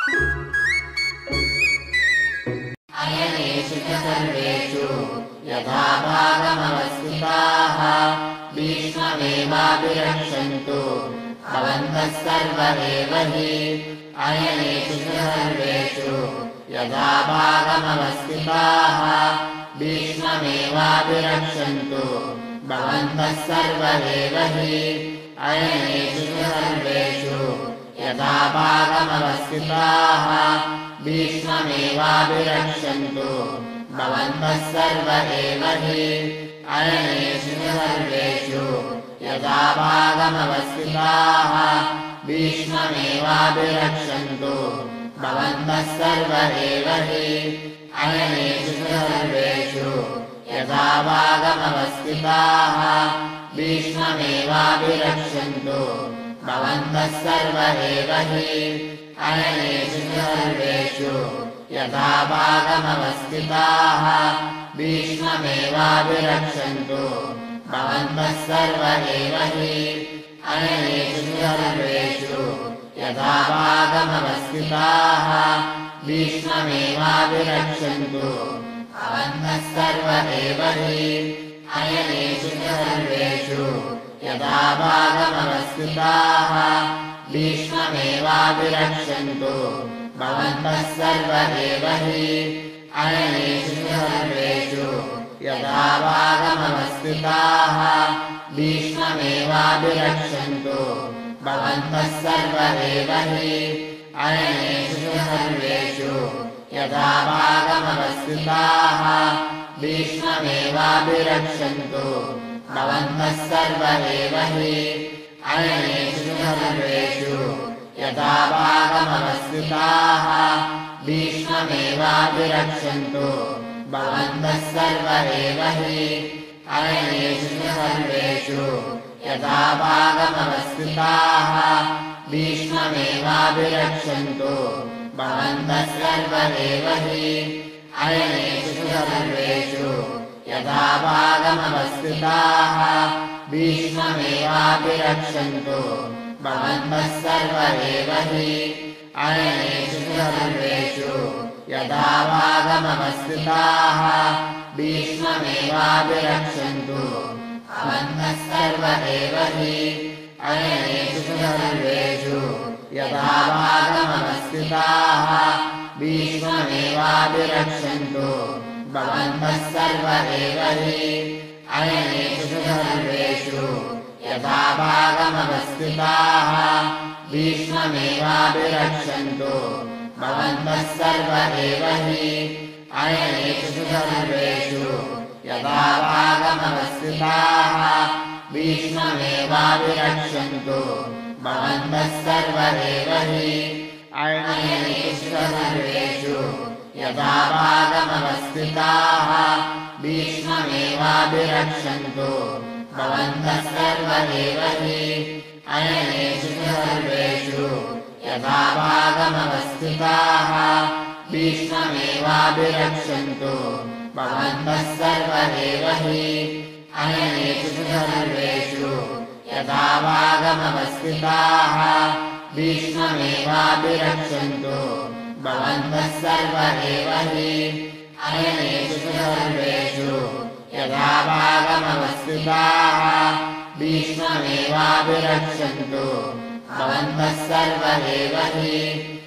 अयनेषु च सर्वेषु यथा भागमवस्थिताः भीष्ममेवाभिरक्षन्तु भवन्तः सर्व एव हि अयनेषु च सर्वेषु यथा भागमवस्थिताः भीष्ममेवाभिरक्षन्तु भवन्तः सर्व एव हि अयनेषु च सर्वेषु यथा भागमवस्थिताः भीष्ममेवाभिरक्षन्तु भवन्तः सर्व एव हि अयनेषु च सर्वेषु यथा भागमवस्थिताः भीष्ममेवाभिरक्षन्तु भवन्तः सर्व एव हि अयनेषु च सर्वेषु यथा भागमवस्थिताः भीष्ममेवाभिरक्षन्तु भवन्तः सर्व एव हि अयनेषु च सर्वेषु यथा भागमवस्थिताः भीष्ममेवाभिरक्षन्तु भवन्तः सर्व एव हि अयनेषु च सर्वेषु यथा भागमवस्थिताः भीष्ममेवाभिरक्षन्तु भवन्तः सर्व एव हि अयनेषु च सर्वेषु यथा भागमवस्थिताः भीष्ममेवाभिरक्षन्तु भवन्तः सर्व एव हि अयनेषु च सर्वेषु यथा भागमवस्थिताः भीष्ममेवाभिरक्षन्तु भवन्तः सर्व एव हि अयनेषु च सर्वेषु यथा भागमवस्थिताः भीष्ममेवाभिरक्षन्तु भवन्तः सर्व एव हि अयनेषु च सर्वेषु यथा भागमवस्थिताः भीष्ममेवाभिरक्षन्तु भवन्तः सर्व एव हि अयनेषु च सर्वेषु यथा भागमवस्थिताः भीष्ममेवाभिरक्षन्तु भवन्तः सर्व एव हि अयनेषु च सर्वेषु यथा भागमवस्थिताः भीष्ममेवाभिरक्षन्तु भवन्तः सर्व एव हि अयनेषु च सर्वेषु यथा भागमवस्थिताः भीष्ममेवाभिरक्षन्तु भवन्तः सर्व एव हि अयनेषु च सर्वेषु यथा भागमवस्थिताः भीष्ममेवाभिरक्षन्तु भवन्तः सर्व एव हि अयनेषु च सर्वेषु यथा भागमवस्थिताः भीष्ममेवाभिरक्षन्तु भवन्तः सर्व एव हि अयनेषु च सर्वेषु यथा भागमवस्थिताः भीष्ममेवाभिरक्षन्तु भवन्तः सर्व एव हि अयनेषु च सर्वेषु यथा भागमवस्थिताः भीष्ममेवाभिरक्षन्तु भवन्तः सर्व एव हि अयनेषु च सर्वेषु यथा भागमवस्थिताः भीष्ममेवाभिरक्षन्तु भवन्तः सर्व एव हि अयनेषु च सर्वेषु यथा भागमवस्थिताः भीष्ममेवाभिरक्षन्तु भवन्तः सर्व एव हि अयनेषु च सर्वेषु यथा भागमवस्थिताः भीष्ममेवाभिरक्षन्तु भवन्तः सर्व एव हि